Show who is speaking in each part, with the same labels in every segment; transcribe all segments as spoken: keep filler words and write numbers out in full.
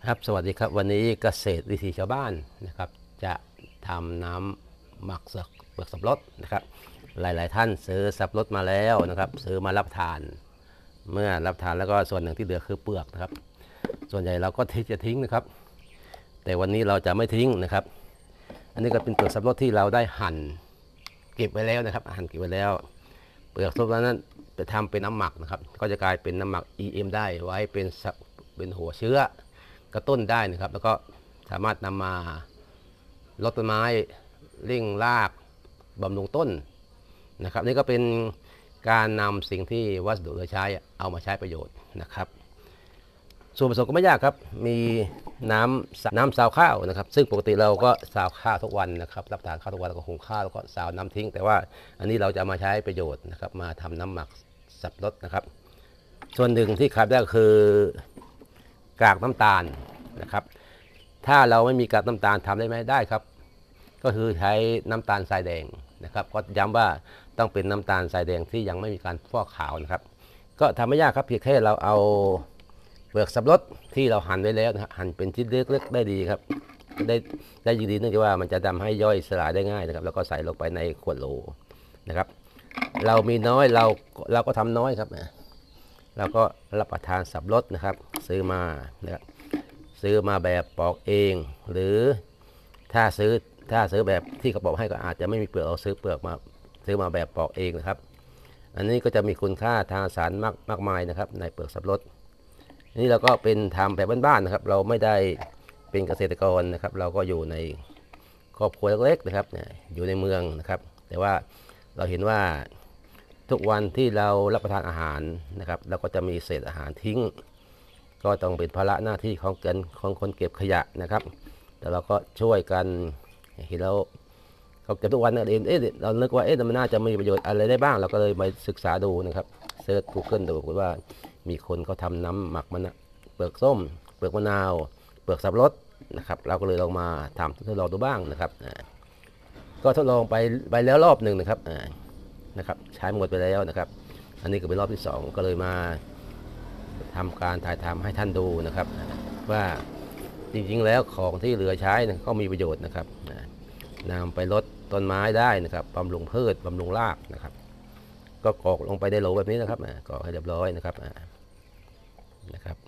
Speaker 1: ครับสวัสดีครับวันนี้เกษตรวิถีชาวบ้านนะครับจะทำน้ำหมักเปลือกสับปะรดนะครับหลายๆท่านซื้อสับปะรดมาแล้วนะครับซื้อมารับทานเมื่อรับทานแล้วก็ส่วนหนึ่งที่เหลือคือเปลือกนะครับส่วนใหญ่เราก็ที่จะทิ้งนะครับแต่วันนี้เราจะไม่ทิ้งนะครับอันนี้ก็เป็นเปลือกสับปะรดที่เราได้หั่นเก็บไว้แล้วนะครับหั่นเก็บไว้แล้วเปลือกสับปะรดนั้นจะทำเป็นน้ำหมักนะครับก็จะกลายเป็นน้ำหมัก อี เอ็ม ได้ไว้เป็นเป็นหัวเชื้อกระตุ้นได้นะครับแล้วก็สามารถนำมาลดต้นไม้เร่งรากบำรุงต้นนะครับนี่ก็เป็นการนำสิ่งที่วัสดุเหลือใช้เอามาใช้ประโยชน์นะครับส่วนผสมก็ไม่ยากครับมีน้ำน้ำซาวข้าวนะครับซึ่งปกติเราก็ซาวข้าวทุกวันนะครับรับประทานข้าวทุกวันแล้วก็หุงข้าวแล้วก็ซาวน้ำทิ้งแต่ว่าอันนี้เราจะมาใช้ประโยชน์นะครับมาทำน้ำหมักสับปะรดนะครับส่วนหนึ่งที่ขาดได้ก็คือกากน้ำตาลนะครับถ้าเราไม่มีกากน้ำตาลทำได้ไหมได้ครับก็คือใช้น้ำตาลทรายแดงนะครับก็ย้ำว่าต้องเป็นน้ำตาลทรายแดงที่ยังไม่มีการฟอกขาวนะครับก็ทำไม่ยากครับเพียงแค่เราเอาเปลือกสับปะรดที่เราหั่นไว้แล้วนะหั่นเป็นชิ้นเล็กๆได้ดีครับได้ได้ยินดีเนื่องจากว่ามันจะทำให้ย่อยสลายได้ง่ายนะครับแล้วก็ใส่ลงไปในขวดโหลนะครับเรามีน้อยเราเราก็ทำน้อยครับเราก็รับประทานสับปะรดนะครับซื้อมานะครับซื้อมาแบบปอกเองหรือถ้าซื้อถ้าซื้อแบบที่เขาบอกให้ก็อาจจะไม่มีเปลือกเราซื้อเปลือกมาซื้อมาแบบปอกเองนะครับอันนี้ก็จะมีคุณค่าทางสารมากมากมายนะครับในเปลือกสับปะรดนี่เราก็เป็นทำแบบบ้านๆนะครับเราไม่ได้เป็นเกษตรกรนะครับเราก็อยู่ในครอบครัวเล็กๆนะครับอยู่ในเมืองนะครับแต่ว่าเราเห็นว่าทุกวันที่เรารับประทานอาหารนะครับเราก็จะมีเศษอาหารทิ้งก็ต้องเป็นภาระหน้าที่ของกันของคนเก็บขยะนะครับแต่เราก็ช่วยกันเห็นแล้วเขาเก็บทุกวันนั่นเองเอ๊ะเรานึกว่าเอ๊ะมันน่าจะมีประโยชน์อะไรได้บ้างเราก็เลยไปศึกษาดูนะครับเซิร์ช กูเกิล ดูว่ามีคนเขาทำน้ำหมักมันเปลือกส้มเปลือกมะนาวเปลือกสับปะรดนะครับเราก็เลยลองมาทำทดลองดูบ้างนะครับก็ทดลองไปไปแล้วรอบหนึ่งนะครับนะครับใช้หมดไปแล้วนะครับอันนี้ก็เป็นรอบที่สองก็เลยมาทำการถ่ายทำให้ท่านดูนะครับว่าจริงๆแล้วของที่เหลือใช้ก็มีประโยชน์นะครับนำไปลดต้นไม้ได้นะครับบำรุงพืชบำรุงรากนะครับก็กรอกลงไปในโหลแบบนี้นะครับกรอกให้เรียบร้อยนะครับนะครับ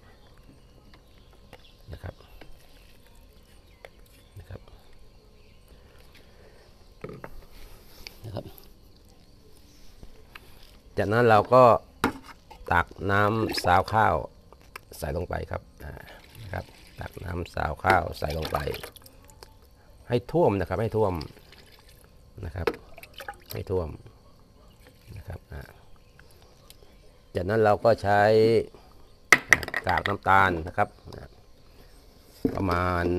Speaker 1: นะครับนะครับนะครับจากนั้นเราก็ตักน้ำซาวข้าวใส่ลงไปครับนะครับตักน้ำซาวข้าวใส่ลงไปให้ท่วมนะครับให้ท่วมนะครับให้ท่วมนะครับจากนั้นเราก็ใช้กากน้ำตาลนะครับประมาณ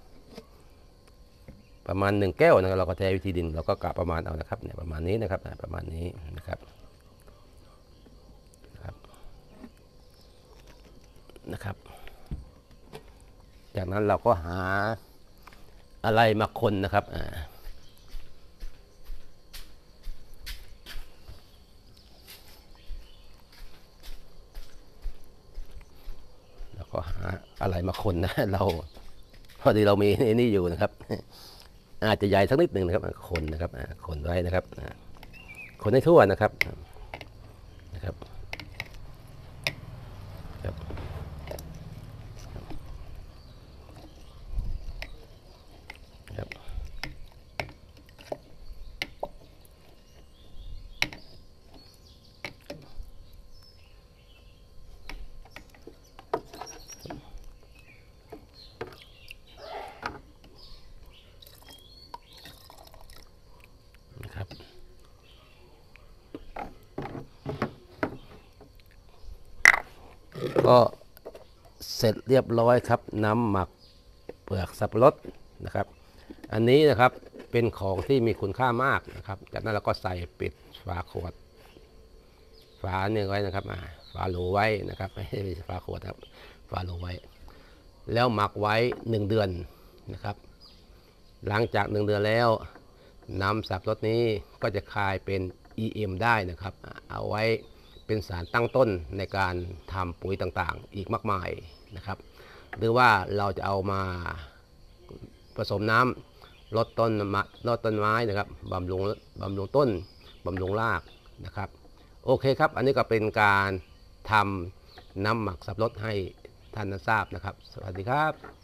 Speaker 1: ประมาณหนึ่งแก้วนะครับเราก็ใช้วิธีดินเราก็กะประมาณเอานะครับเนี่ยประมาณนี้นะครับประมาณนี้นะครับนะครับจากนั้นเราก็หาอะไรมาคนนะครับเราก็หาอะไรมาคนนะเราพอดีเรามีนี่อยู่นะครับอาจจะใหญ่สักนิดหนึ่งนะครับคนนะครับคนไว้นะครับคนให้ทั่วนะครับนะครับก็เสร็จเรียบร้อยครับน้ำหมักเปลือกสับปะรดนะครับอันนี้นะครับเป็นของที่มีคุณค่ามากนะครับจากนั้นเราก็ใส่ปิดฝาขวดฝาเนี่ยไว้นะครับฝาโหลไว้นะครับไม่ใช่ฝาขวดครับฝาโหลไว้แล้วหมักไว้หนึ่งเดือนนะครับหลังจากหนึ่งเดือนแล้วน้ำสับปะรดนี้ก็จะคายเป็น อี เอ็ม ได้นะครับเอาไว้เป็นสารตั้งต้นในการทำปุ๋ยต่างๆอีกมากมายนะครับหรือว่าเราจะเอามาผสมน้ำลดต้นมะลดต้นไม้นะครับบำรุงบำรุงต้นบำรุงรากนะครับโอเคครับอันนี้ก็เป็นการทำน้ำหมักสับปะรดให้ท่านทราบนะครับสวัสดีครับ